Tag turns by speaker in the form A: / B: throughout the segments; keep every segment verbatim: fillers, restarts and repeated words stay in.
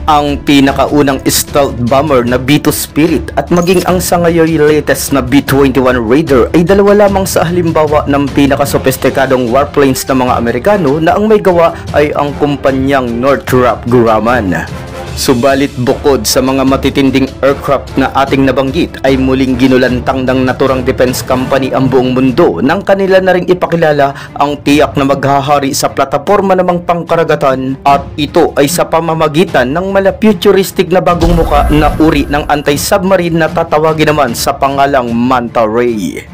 A: Ang pinakaunang stealth bomber na B two Spirit at maging ang sa ngayon latest na B twenty-one Raider ay dalawa lamang sa halimbawa ng pinakasophisticadong warplanes ng mga Amerikano na ang may gawa ay ang kumpanyang Northrop Grumman. Subalit bukod sa mga matitinding aircraft na ating nabanggit ay muling ginulantang ng naturang defense company ang buong mundo nang kanila na ring ipakilala ang tiyak na maghahari sa plataporma namang pangkaragatan, at ito ay sa pamamagitan ng mala futuristic na bagong muka na uri ng anti-submarine na tatawagin naman sa pangalang Manta Ray.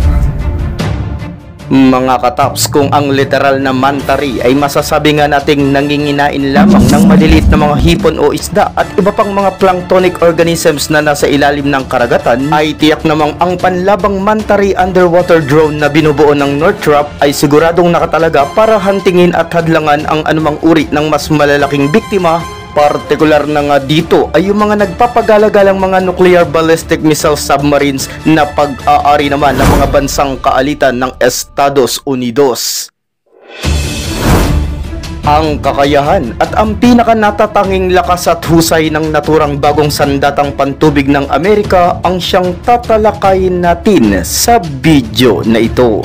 A: Mga kataps, kung ang literal na Manta Ray ay masasabi nga nating nanginginain lamang ng maliliit na mga hipon o isda at iba pang mga planktonic organisms na nasa ilalim ng karagatan, ay tiyak namang ang panlabang Manta Ray underwater drone na binubuo ng Northrop ay siguradong nakatalaga para hantingin at hadlangan ang anumang uri ng mas malalaking biktima. Partikular na nga dito ay yung mga nagpapagalagalang mga nuclear ballistic missile submarines na pag-aari naman ng mga bansang kaalitan ng Estados Unidos. Ang kakayahan at ang pinakanatatanging lakas at husay ng naturang bagong sandatang pantubig ng Amerika ang siyang tatalakayin natin sa video na ito.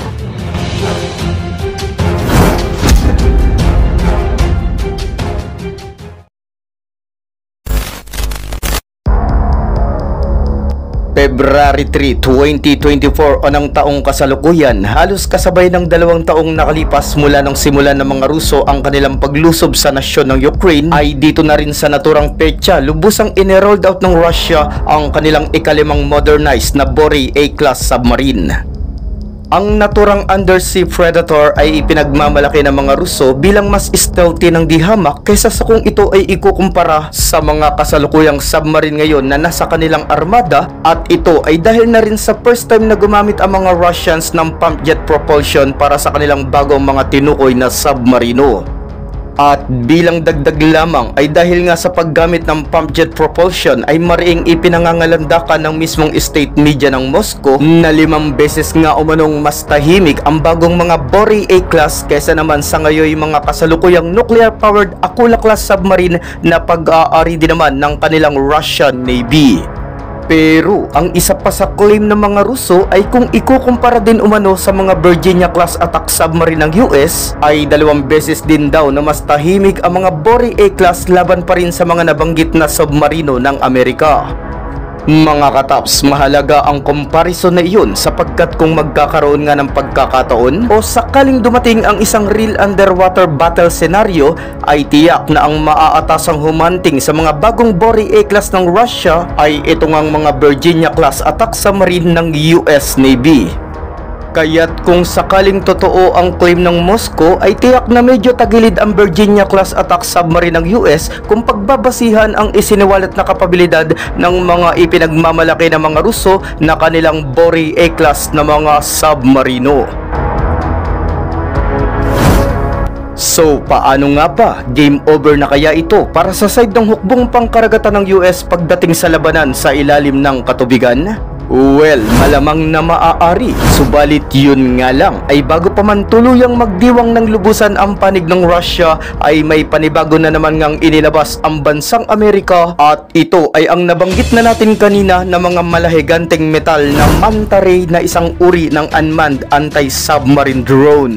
A: February three, twenty twenty-four o ng taong kasalukuyan, halos kasabay ng dalawang taong nakalipas mula nang simulan ng mga Ruso ang kanilang paglusob sa nasyon ng Ukraine, ay dito na rin sa naturang petsa lubusang ine-rolled out ng Russia ang kanilang ikalimang modernized na Bory A-class submarine. Ang naturang undersea predator ay ipinagmamalaki ng mga Ruso bilang mas stealthy ng dihamak kaysa sa kung ito ay ikukumpara sa mga kasalukuyang submarine ngayon na nasa kanilang armada, at ito ay dahil na rin sa first time na gumamit ang mga Russians ng pump jet propulsion para sa kanilang bagong mga tinukoy na submarino. At bilang dagdag lamang ay dahil nga sa paggamit ng pump jet propulsion ay mariing ipinangangalandakan ng mismong state media ng Moscow na limang beses nga umanong mas tahimik ang bagong mga Bory A-class kaysa naman sa ngayon mga kasalukuyang nuclear-powered Akula-class submarine na pag-aari din naman ng kanilang Russian Navy. Pero ang isa pa sa claim ng mga Ruso ay kung ikukumpara din umano sa mga Virginia-class attack submarine ng U S, ay dalawang beses din daw na mas tahimik ang mga Bory A-class laban pa rin sa mga nabanggit na submarino ng Amerika. Mga kataps, mahalaga ang comparison na iyon sapagkat kung magkakaroon nga ng pagkakataon o sakaling dumating ang isang real underwater battle scenario, ay tiyak na ang maaatasang humanting sa mga bagong Bory A-class ng Russia ay ito ngang mga Virginia-class attack submarine ng U S Navy. Kaya't kung sakaling totoo ang claim ng Moscow ay tiyak na medyo tagilid ang Virginia-class attack submarine ng U S kung pagbabasihan ang isiniwalat na kapabilidad ng mga ipinagmamalaki ng mga Ruso na kanilang Bory A-class na mga submarino. So paano nga ba? Game over na kaya ito para sa side ng hukbong pangkaragatan ng U S pagdating sa labanan sa ilalim ng katubigan? Well, malamang na maaari. Subalit yun nga lang ay bago pa man tuluyang magdiwang ng lubusan ang panig ng Russia ay may panibago na naman ngang inilabas ang bansang Amerika, at ito ay ang nabanggit na natin kanina na mga malahiganteng metal na Manta Ray na isang uri ng unmanned anti-submarine drone.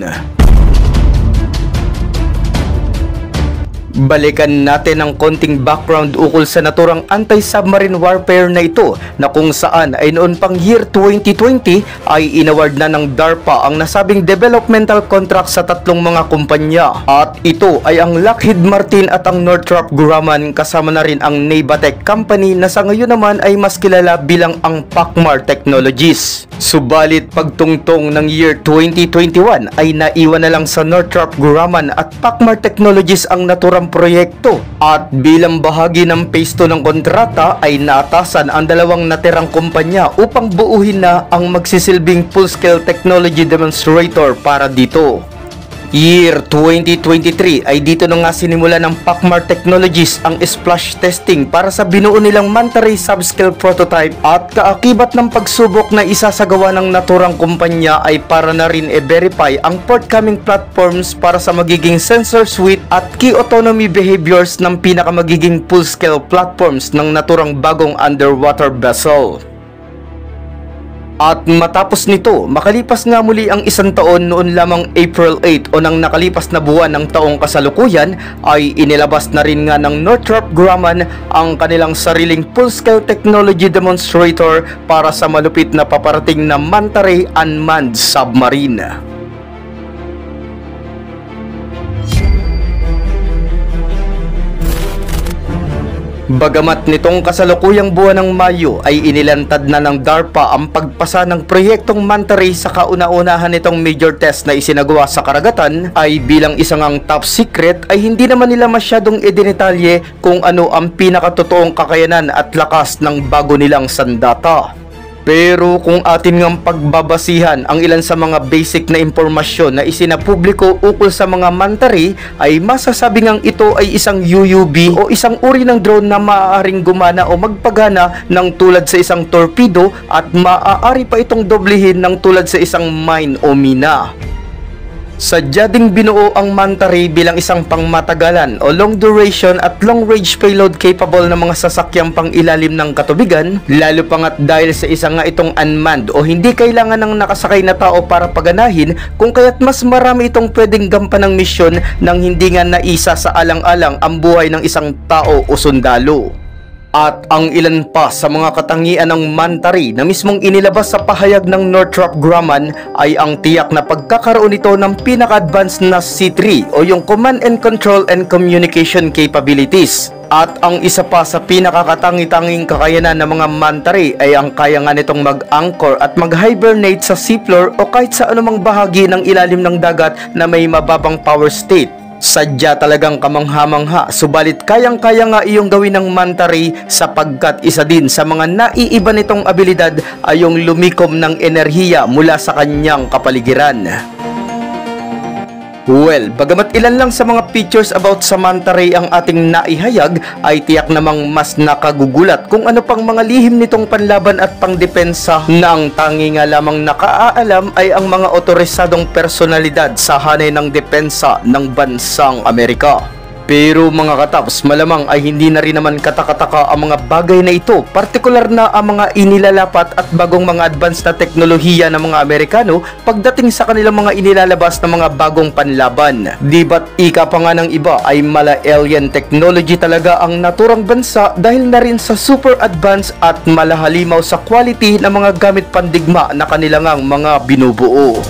A: Balikan natin ang konting background ukol sa naturang anti-submarine warfare na ito, na kung saan ay noon pang year twenty twenty ay inaward na ng DARPA ang nasabing developmental contract sa tatlong mga kumpanya, at ito ay ang Lockheed Martin at ang Northrop Grumman kasama na rin ang Navatech Company na sa ngayon naman ay mas kilala bilang ang Pacmar Technologies. Subalit pagtungtong ng year twenty twenty-one ay naiwan na lang sa Northrop Grumman at Pacmar Technologies ang naturang proyekto, at bilang bahagi ng phase two ng kontrata ay naatasan ang dalawang natirang kumpanya upang buuhin na ang magsisilbing full-scale technology demonstrator para dito. Year twenty twenty-three ay dito na nga sinimula ng Pacmar Technologies ang splash testing para sa binuo nilang Manta Ray subscale prototype, at kaakibat ng pagsubok na isasagawa ng naturang kumpanya ay para na rin i-verify ang forthcoming platforms para sa magiging sensor suite at key autonomy behaviors ng pinakamagiging full-scale platforms ng naturang bagong underwater vessel. At matapos nito, makalipas nga muli ang isang taon, noon lamang April eight o nang nakalipas na buwan ng taong kasalukuyan, ay inilabas na rin nga ng Northrop Grumman ang kanilang sariling full-scale technology demonstrator para sa malupit na paparating na Manta Ray unmanned submarine. Bagamat nitong kasalukuyang buwan ng Mayo ay inilantad na ng DARPA ang pagpasa ng proyektong Manta Ray sa kauna-unahan nitong major test na isinagawa sa karagatan, ay bilang isang ang top secret ay hindi naman nila masyadong idinetalye kung ano ang pinakatotoong kakayanan at lakas ng bago nilang sandata. Pero kung atin ngang pagbabasihan ang ilan sa mga basic na impormasyon na isinapubliko ukol sa mga Manta Ray, ay masasabi ngang ito ay isang U U V o isang uri ng drone na maaaring gumana o magpagana ng tulad sa isang torpedo, at maaari pa itong doblehin ng tulad sa isang mine o mina. Sadya ding binuo ang Manta Ray bilang isang pangmatagalan o long duration at long range payload capable ng mga sasakyang pang ilalim ng katubigan, lalo pa nga't dahil sa isa nga itong unmanned o hindi kailangan ng nakasakay na tao para paganahin, kung kaya't mas marami itong pwedeng gampan ng misyon nang hindi nga naisa sa alang-alang ang buhay ng isang tao o sundalo. At ang ilan pa sa mga katangian ng Manta Ray na mismong inilabas sa pahayag ng Northrop Grumman ay ang tiyak na pagkakaroon nito ng pinaka-advanced na C three o yung Command and Control and Communication Capabilities. At ang isa pa sa pinakakatangi-tanging kakayanan ng mga Manta Ray ay ang kaya nga nitong mag-anchor at mag-hibernate sa seafloor o kahit sa anumang bahagi ng ilalim ng dagat na may mababang power state. Sadya talagang kamangha-mangha, subalit kayang-kaya nga iyong gawin ng Manta Ray sapagkat isa din sa mga naiiba nitong abilidad ay yung lumikom ng enerhiya mula sa kanyang kapaligiran. Well, bagamat ilan lang sa mga features about sa Manta Ray ang ating naihayag, ay tiyak namang mas nakagugulat kung ano pang mga lihim nitong panlaban at pangdepensa na ang tangi nga lamang nakaalam ay ang mga otorisadong personalidad sa hanay ng depensa ng bansang Amerika. Pero mga kataps, malamang ay hindi na rin naman katakataka ang mga bagay na ito, partikular na ang mga inilalapat at bagong mga advanced na teknolohiya ng mga Amerikano pagdating sa kanilang mga inilalabas na mga bagong panlaban. Di ba't ika pa nga ng iba ay mala alien technology talaga ang naturang bansa dahil na rin sa super advanced at malahalimaw sa quality ng mga gamit pandigma na kanilang mga binubuo.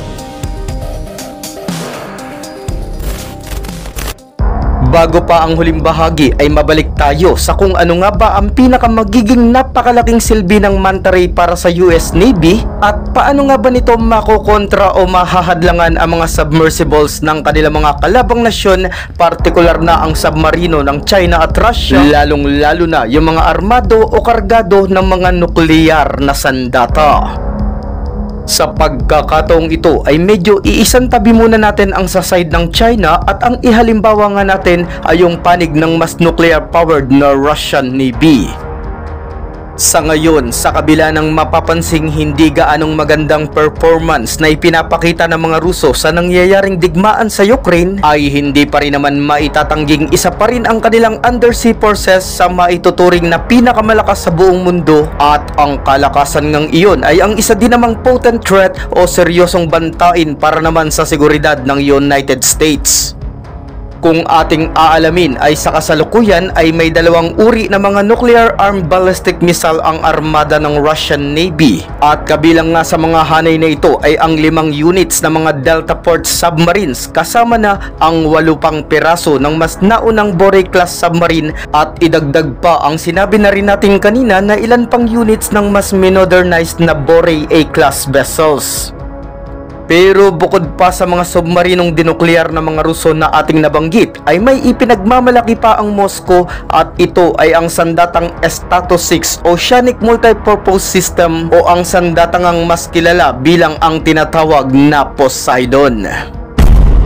A: Bago pa ang huling bahagi ay mabalik tayo sa kung ano nga ba ang pinakamagiging napakalaking silbi ng Manta Ray para sa U S Navy at paano nga ba nito makokontra o mahahadlangan ang mga submersibles ng kanilang mga kalabang nasyon, partikular na ang submarino ng China at Russia, lalong lalo na yung mga armado o kargado ng mga nukleyar na sandata. Sa pagkakataong ito ay medyo iisang tabi muna natin ang sa side ng China at ang ihalimbawa nga natin ay yung panig ng mas nuclear powered na Russian Navy. Sa ngayon, sa kabila ng mapapansing hindi gaanong magandang performance na ipinapakita ng mga Ruso sa nangyayaring digmaan sa Ukraine, ay hindi pa rin naman maitatangging isa pa rin ang kanilang undersea forces sa maituturing na pinakamalakas sa buong mundo, at ang kalakasan ngang iyon ay ang isa din namang potent threat o seryosong bantain para naman sa seguridad ng United States. Kung ating aalamin ay sa kasalukuyan ay may dalawang uri na mga nuclear-armed ballistic missile ang armada ng Russian Navy, at kabilang nga sa mga hanay na ito ay ang limang units na mga Delta Force submarines kasama na ang walo pang piraso ng mas naunang Borei-class submarine, at idagdag pa ang sinabi na rin natin kanina na ilan pang units ng mas modernized na Borei A-class vessels. Pero bukod pa sa mga submarinong dinuklear na mga Ruso na ating nabanggit, ay may ipinagmamalaki pa ang Moscow, at ito ay ang sandatang Stato six Oceanic Multipurpose System o ang sandatangang mas kilala bilang ang tinatawag na Poseidon.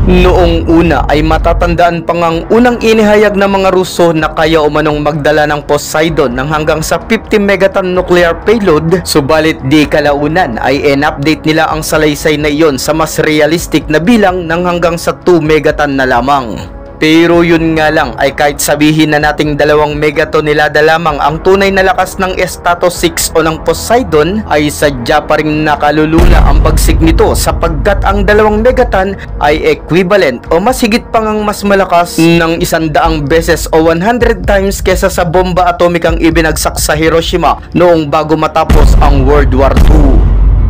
A: Noong una ay matatandaan pang ang unang inihayag ng mga Ruso na kaya umanong magdala ng Poseidon ng hanggang sa fifty megaton nuclear payload, subalit di kalaunan ay in-update nila ang salaysay na iyon sa mas realistic na bilang ng hanggang sa two megaton na lamang. Pero yun nga lang ay kahit sabihin na nating dalawang megatonelada lamang ang tunay na lakas ng Stratos six o ng Poseidon, ay sadya pa rin nakalulula ang pagsik nito sapagkat ang dalawang megaton ay equivalent o mas higit pang ang mas malakas ng isandaang beses o one hundred times kesa sa bomba atomikang ibinagsak sa Hiroshima noong bago matapos ang World War Two.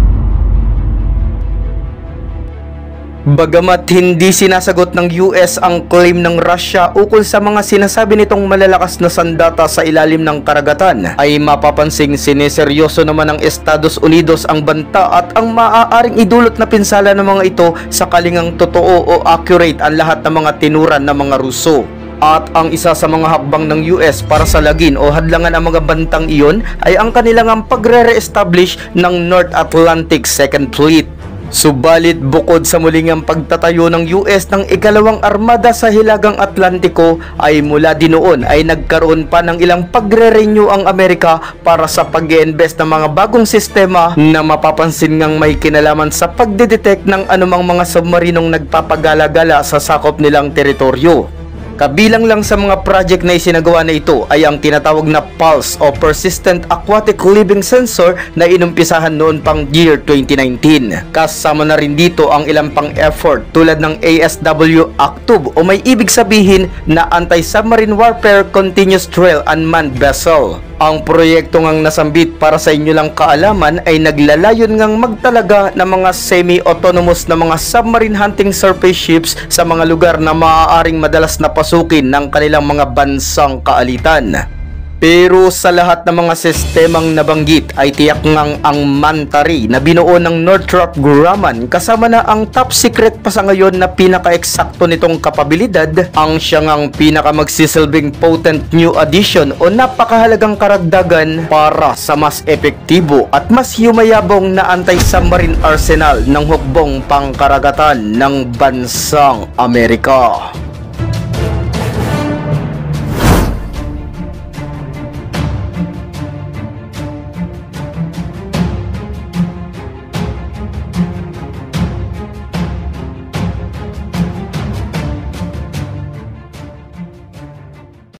A: Bagamat hindi sinasagot ng U S ang claim ng Russia ukol sa mga sinasabi nitong malalakas na sandata sa ilalim ng karagatan, ay mapapansing sineseryoso naman ng Estados Unidos ang banta at ang maaaring idulot na pinsala ng mga ito sakalingang totoo o accurate ang lahat ng mga tinuran ng mga Ruso. At ang isa sa mga hakbang ng U S para salagin o hadlangan ang mga bantang iyon ay ang kanilang pagre-re-establish ng North Atlantic Second Fleet. Subalit bukod sa muling ang pagtatayo ng U S ng ikalawang armada sa Hilagang Atlantiko, ay mula din noon ay nagkaroon pa ng ilang pagre-renew ang Amerika para sa pag-i-invest ng mga bagong sistema na mapapansin ngang may kinalaman sa pagdedetect ng anumang mga submarinong nagpapagala-gala sa sakop nilang teritoryo. Kabilang lang sa mga project na isinagawa na ito ay ang tinatawag na PALS o Persistent Aquatic Living Sensor na inumpisahan noon pang year twenty nineteen. Kasama na rin dito ang ilang pang effort tulad ng A S W ACTUB o may ibig sabihin na Anti-Submarine Warfare Continuous Trail Unmanned Vessel. Ang proyekto ngang nasambit para sa inyo lang kaalaman ay naglalayon ngang magtalaga ng mga semi-autonomous na mga submarine hunting surface ships sa mga lugar na maaaring madalas na pasukin ng kanilang mga bansang kaalitan. Pero sa lahat ng mga sistemang nabanggit ay tiyak ngang ang Mantari na binuo ng Northrop Grumman kasama na ang top secret pa sa ngayon na pinaka-eksakto nitong kapabilidad ang siya ngang pinaka-magsisilbing potent new addition o napakahalagang karagdagan para sa mas epektibo at mas yumayabong na anti-submarine arsenal ng hukbong pangkaragatan ng bansang Amerika.